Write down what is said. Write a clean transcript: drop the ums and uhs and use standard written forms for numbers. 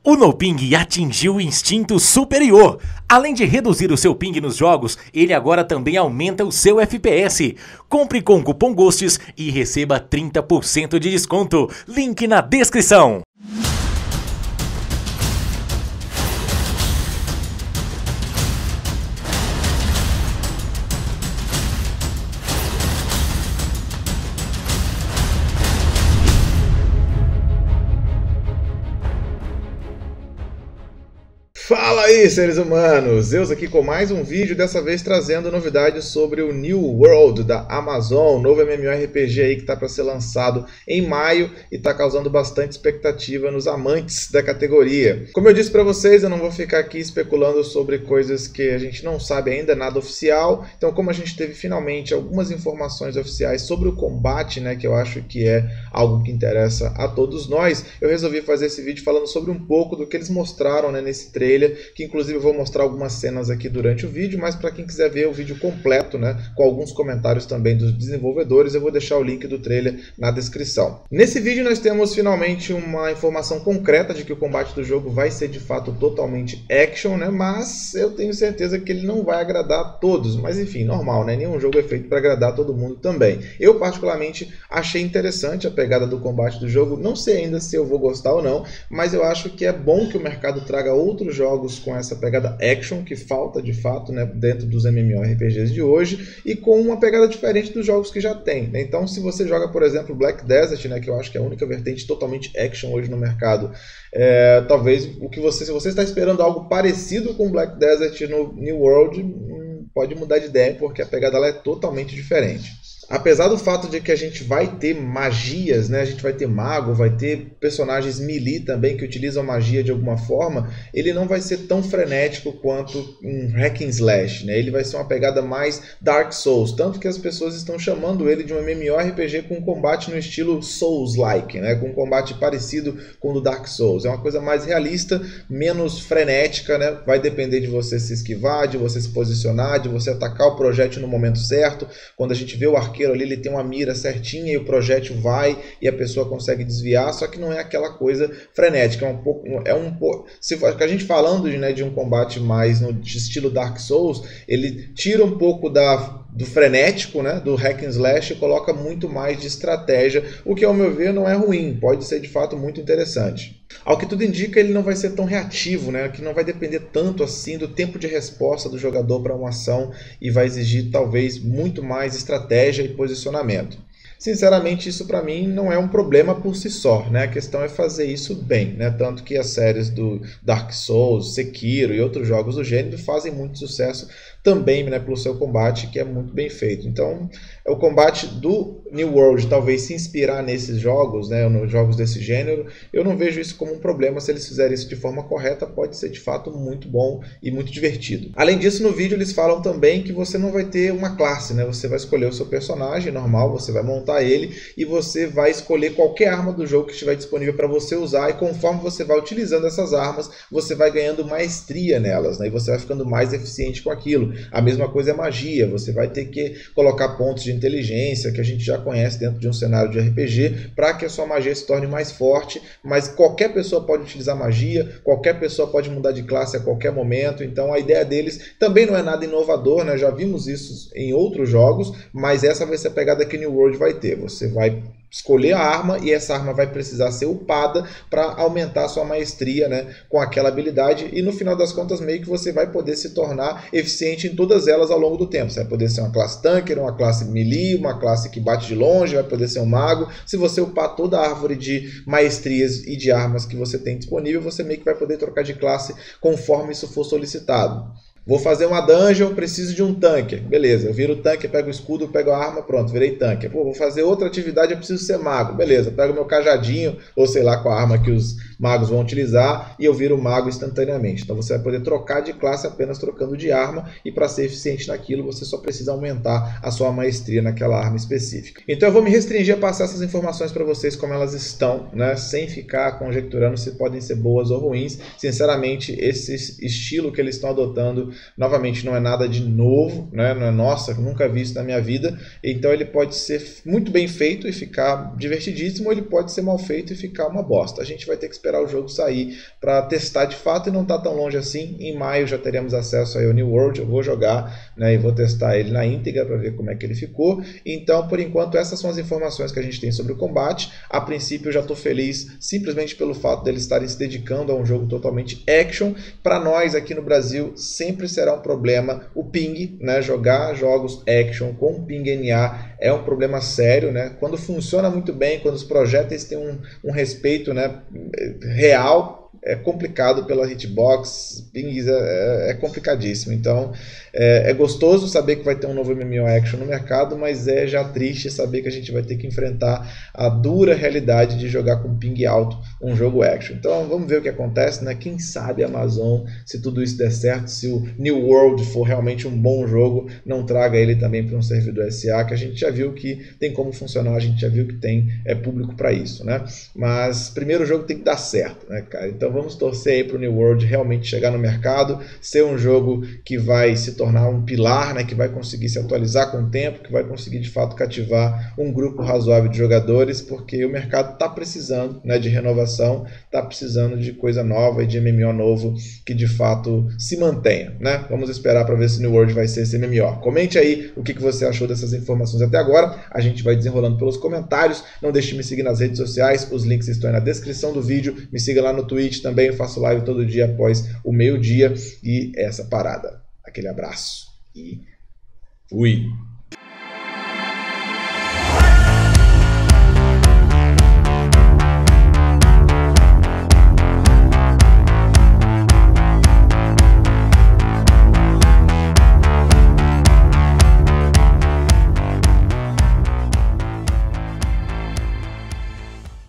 O NoPing atingiu o instinto superior. Além de reduzir o seu ping nos jogos, ele agora também aumenta o seu FPS. Compre com o cupom GHOSTS e receba 30% de desconto. Link na descrição. Fala aí, seres humanos! Zeus aqui com mais um vídeo, dessa vez trazendo novidades sobre o New World da Amazon, novo MMORPG aí que está para ser lançado em maio e está causando bastante expectativa nos amantes da categoria. Como eu disse para vocês, eu não vou ficar aqui especulando sobre coisas que a gente não sabe ainda, nada oficial. Então, como a gente teve finalmente algumas informações oficiais sobre o combate, né, que eu acho que é algo que interessa a todos nós, eu resolvi fazer esse vídeo falando sobre um pouco do que eles mostraram, né, nesse trailer, que inclusive eu vou mostrar algumas cenas aqui durante o vídeo, mas para quem quiser ver o vídeo completo, né, com alguns comentários também dos desenvolvedores, eu vou deixar o link do trailer na descrição. Nesse vídeo nós temos finalmente uma informação concreta de que o combate do jogo vai ser de fato totalmente action, né, mas eu tenho certeza que ele não vai agradar a todos, mas enfim, normal, né, nenhum jogo é feito para agradar a todo mundo também. Eu particularmente achei interessante a pegada do combate do jogo, não sei ainda se eu vou gostar ou não, mas eu acho que é bom que o mercado traga outros jogos com essa pegada action que falta de fato, né, dentro dos MMORPGs de hoje, e com uma pegada diferente dos jogos que já tem, né? Então, se você joga, por exemplo, Black Desert, né, que eu acho que é a única vertente totalmente action hoje no mercado, talvez se você está esperando algo parecido com Black Desert no New World, pode mudar de ideia, porque a pegada ela é totalmente diferente. Apesar do fato de que a gente vai ter magias, né? A gente vai ter mago, vai ter personagens melee também que utilizam magia de alguma forma, ele não vai ser tão frenético quanto um hack and slash, né? Ele vai ser uma pegada mais Dark Souls, tanto que as pessoas estão chamando ele de um MMORPG com combate no estilo Souls-like, né? Com um combate parecido com o do Dark Souls. É uma coisa mais realista, menos frenética, né? Vai depender de você se esquivar, de você se posicionar, de você atacar o projétil no momento certo. Quando a gente vê o arqueiro ali, ele tem uma mira certinha e o projétil vai e a pessoa consegue desviar, só que não é aquela coisa frenética, se a gente falando de um combate mais no estilo Dark Souls, ele tira um pouco do frenético, né, do hack and slash, e coloca muito mais de estratégia, o que ao meu ver não é ruim, pode ser de fato muito interessante. Ao que tudo indica, ele não vai ser tão reativo, né, que não vai depender tanto assim do tempo de resposta do jogador para uma ação e vai exigir talvez muito mais estratégia e posicionamento. Sinceramente, isso para mim não é um problema por si só, né? A questão é fazer isso bem, né? Tanto que as séries do Dark Souls, Sekiro e outros jogos do gênero fazem muito sucesso também, né, pelo seu combate, que é muito bem feito. Então, o combate do New World talvez se inspirar nesses jogos, né, nos jogos desse gênero, eu não vejo isso como um problema. Se eles fizerem isso de forma correta, pode ser de fato muito bom e muito divertido. Além disso, no vídeo eles falam também que você não vai ter uma classe, né? Você vai escolher o seu personagem normal, você vai montar ele e você vai escolher qualquer arma do jogo que estiver disponível para você usar, e conforme você vai utilizando essas armas, você vai ganhando maestria nelas, né? E você vai ficando mais eficiente com aquilo. A mesma coisa é magia, você vai ter que colocar pontos de inteligência que a gente já conhece dentro de um cenário de RPG para que a sua magia se torne mais forte, mas qualquer pessoa pode utilizar magia, qualquer pessoa pode mudar de classe a qualquer momento. Então a ideia deles também não é nada inovador, né? Já vimos isso em outros jogos, mas essa vai ser a pegada que New World vai ter. Você vai escolher a arma e essa arma vai precisar ser upada para aumentar a sua maestria, né, com aquela habilidade, e no final das contas meio que você vai poder se tornar eficiente em todas elas ao longo do tempo. Você vai poder ser uma classe tanker, uma classe melee, uma classe que bate de longe, vai poder ser um mago. Se você upar toda a árvore de maestrias e de armas que você tem disponível, você meio que vai poder trocar de classe conforme isso for solicitado. Vou fazer uma dungeon, preciso de um tanque. Beleza, eu viro o tanque, pego o escudo, pego a arma, pronto, virei tanque. Pô, vou fazer outra atividade, eu preciso ser mago. Beleza, pego meu cajadinho, ou sei lá qual arma que os magos vão utilizar, e eu viro mago instantaneamente. Então você vai poder trocar de classe apenas trocando de arma, e para ser eficiente naquilo, você só precisa aumentar a sua maestria naquela arma específica. Então eu vou me restringir a passar essas informações para vocês como elas estão, né, sem ficar conjecturando se podem ser boas ou ruins. Sinceramente, esse estilo que eles estão adotando novamente não é nada de novo, né? Não é nossa, nunca vi isso na minha vida, então ele pode ser muito bem feito e ficar divertidíssimo, ou ele pode ser mal feito e ficar uma bosta. A gente vai ter que esperar o jogo sair para testar de fato, e não está tão longe assim. Em maio já teremos acesso aí ao New World, eu vou jogar, né, e vou testar ele na íntegra para ver como é que ele ficou. Então, por enquanto, essas são as informações que a gente tem sobre o combate. A princípio, eu já estou feliz simplesmente pelo fato deles estarem se dedicando a um jogo totalmente action. Para nós aqui no Brasil, sempre será um problema o ping, né? Jogar jogos action com ping NA é um problema sério, né? Quando funciona muito bem, quando os projéteis têm um respeito, né, real, é complicado pela hitbox, pings é complicadíssimo. Então é gostoso saber que vai ter um novo MMO Action no mercado, mas é já triste saber que a gente vai ter que enfrentar a dura realidade de jogar com ping alto um jogo Action. Então vamos ver o que acontece, né? Quem sabe a Amazon, se tudo isso der certo, se o New World for realmente um bom jogo, não traga ele também para um servidor SA, que a gente já viu que tem como funcionar, a gente já viu que tem público para isso, né? Mas primeiro o jogo tem que dar certo, né, cara? Então vamos torcer aí para o New World realmente chegar no mercado, ser um jogo que vai se tornar um pilar, né, que vai conseguir se atualizar com o tempo, que vai conseguir de fato cativar um grupo razoável de jogadores, porque o mercado está precisando, né, de renovação, está precisando de coisa nova e de MMO novo que de fato se mantenha, né? Vamos esperar para ver se o New World vai ser esse MMO. Comente aí o que você achou dessas informações até agora, a gente vai desenrolando pelos comentários. Não deixe de me seguir nas redes sociais, os links estão aí na descrição do vídeo, me siga lá no Twitch também, eu faço live todo dia após o meio-dia e essa parada. Aquele abraço e fui!